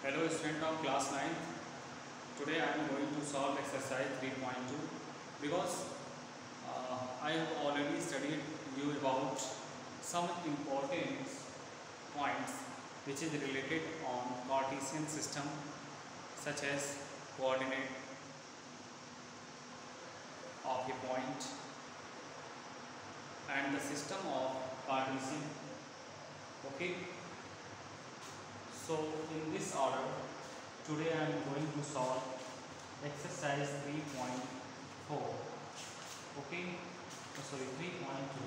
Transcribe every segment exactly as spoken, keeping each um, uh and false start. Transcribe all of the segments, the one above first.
Hello student of class ninth. Today I am going to solve exercise three point two because uh, I have already studied you about some important points which is related on Cartesian system such as coordinate of a point and the system of Cartesian. Okay. So in this order, today I am going to solve exercise three point four. Okay, oh, sorry, three point two.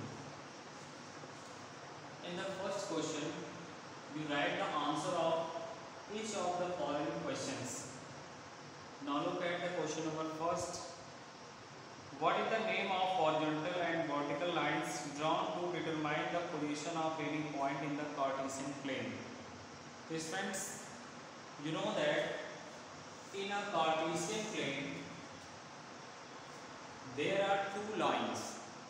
In the first question, you write the answer of each of the following questions. Now look at the question number first. What is the name of horizontal and vertical lines drawn to determine the position of any point in the Cartesian plane? So friends, you know that in a Cartesian plane there are two lines,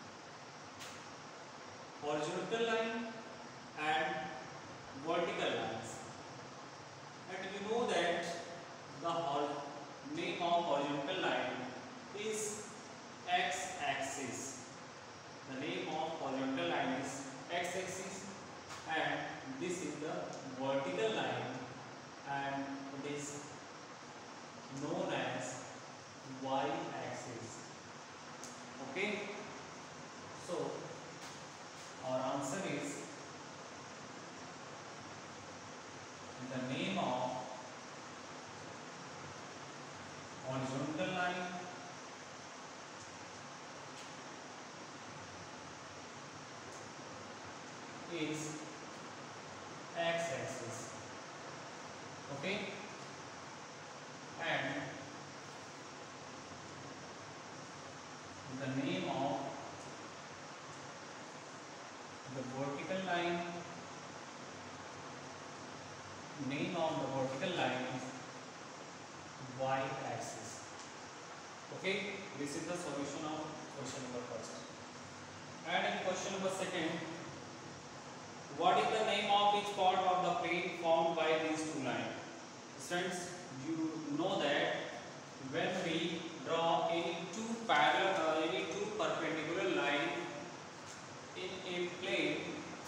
horizontal line and vertical lines, and you know that the name of horizontal line is x-axis. The name of horizontal line is x-axis and this is the vertical line and it is known as y-axis. Okay, so our answer is the name of horizontal line is x-axis. Okay, and the name of the vertical line name of the vertical line is y-axis. Okay, this is the solution of question number first. And in question number second, what is the name of each part of the plane formed by these two lines? Friends, you know that when we draw any two parallel, uh, any two perpendicular line in a plane,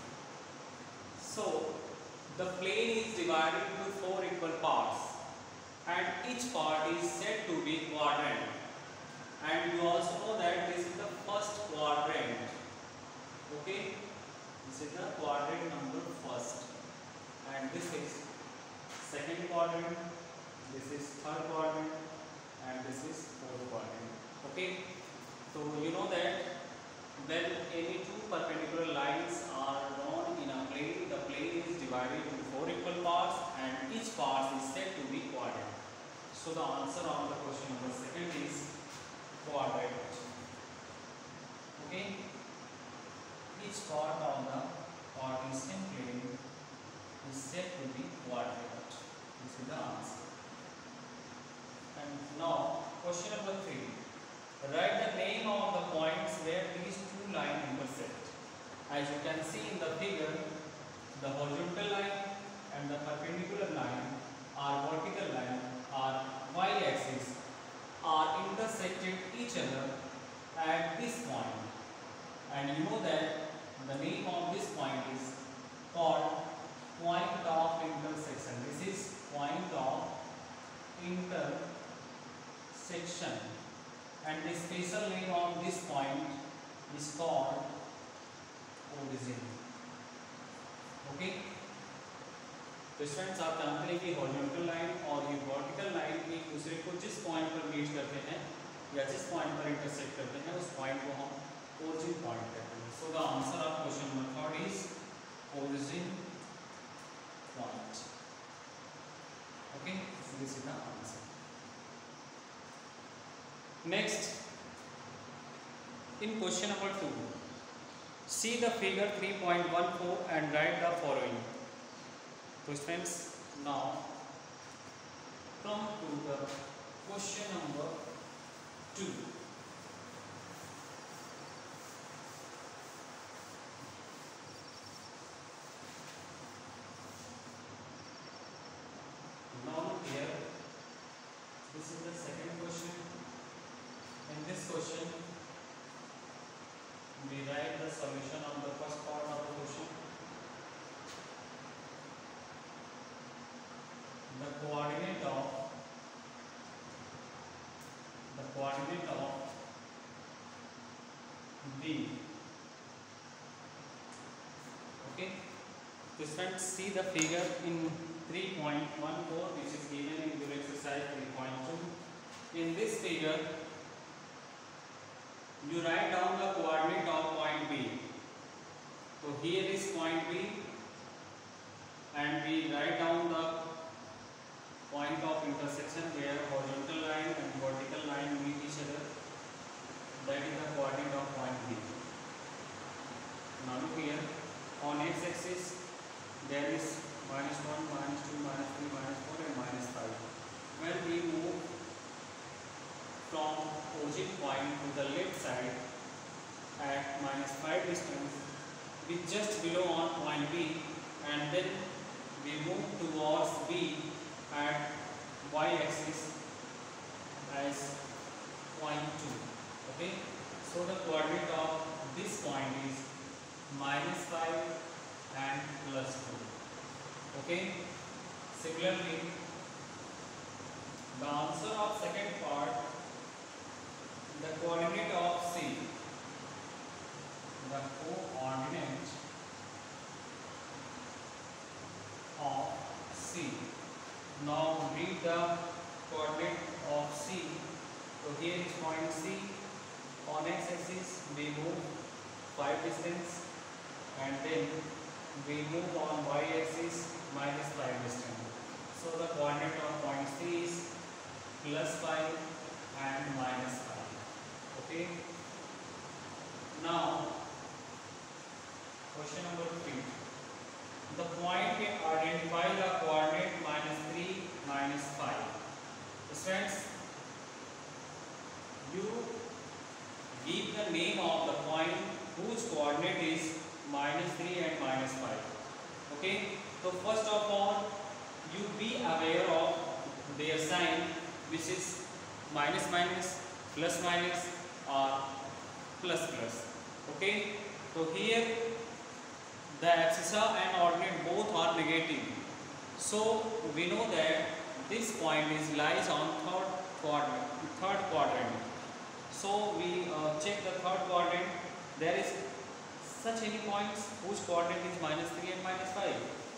so the plane is divided into four equal parts, and each part is said to be quadrant. And you also know that this is the first quadrant. Okay, this is the quadrant number first, and this is second quadrant, this is third quadrant, and this is fourth quadrant. Okay, so you know that when any two perpendicular lines are drawn in a plane, the plane is divided into four equal parts and each part is said to be quadrant. So the answer of the question number second is quadrant. Okay, each part of the Cartesian plane is said to be quadrant. This is the answer. And now question number three. Write the name of the points where these two lines intersect. As you can see in the figure, the horizontal line and the perpendicular line or vertical line or y-axis are intersected each other at this point. And you know that the name of this point is called point of intersection. This is point of intersection. And the special name of this point is called origin. Okay, तो students आप जानते हैं कि horizontal line और ये vertical line एक दूसरे को जिस पॉइंट पर मीट करते हैं या जिस पॉइंट पर इंटरसेक्ट करते हैं उस पॉइंट को हम ओरिजिन पॉइंट कहते हैं. So the answer of question number third is origin point. Okay, so this is the answer. Next, in question number two, see the figure three point one four and write the following. So friends, now come to the question number two. Now coordinate of B. Okay. So students, see the figure in three point one four which is given in your exercise three point two. In this figure, you write down the coordinate of point B. So here is point B and we write down the point of intersection where horizontal line and vertical line meet each other. That is the coordinate of point B. Now look here, on x-axis there is minus one, minus two, minus three, minus four and minus five. When we move from origin point to the left side at minus five distance, we just below on point B and then we move towards B at y-axis as point two. Okay, so the coordinate of this point is minus five and plus two. Okay, similarly, the answer of second part, the coordinate of C, the coordinate of C. Now read the coordinate of C. So here is point C. On x-axis we move five distance and then we move on y-axis minus five distance. So the coordinate of point C is plus five and minus five. Okay. Now question number three. The point identify the coordinate minus three minus five. Students, you give the name of the point whose coordinate is minus three and minus five. Okay, so first of all, you be aware of their sign, which is minus minus, plus minus or plus plus. Okay, so here the abscissa and ordinate both are negative. So we know that this point is lies on third quadrant. Third quadrant. So we uh, check the third quadrant. There is such any points whose coordinate is minus three and minus five.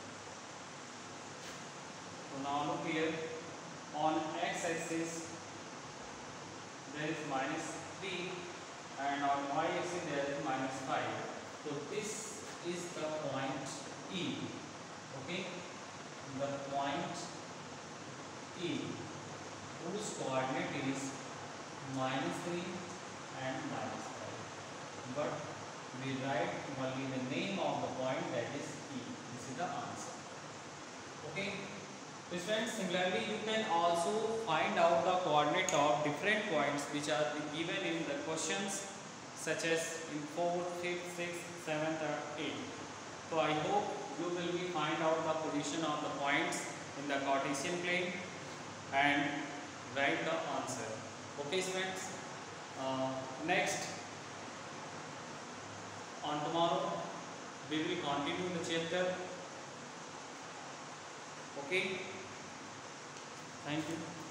So now look here, on x-axis there is minus three and on y-axis there is minus five. So this is the point E. Okay, the point E whose coordinate is minus three and minus five. But we write only the name of the point, that is E. This is the answer. Okay. So friends, similarly you can also find out the coordinate of different points which are given in the questions, such as in fourth, fifth, sixth, seventh or eighth. So I hope you will be find out the position of the points in the Cartesian plane and write the answer. Okay friends, uh, next on tomorrow we will continue the chapter. Okay, thank you.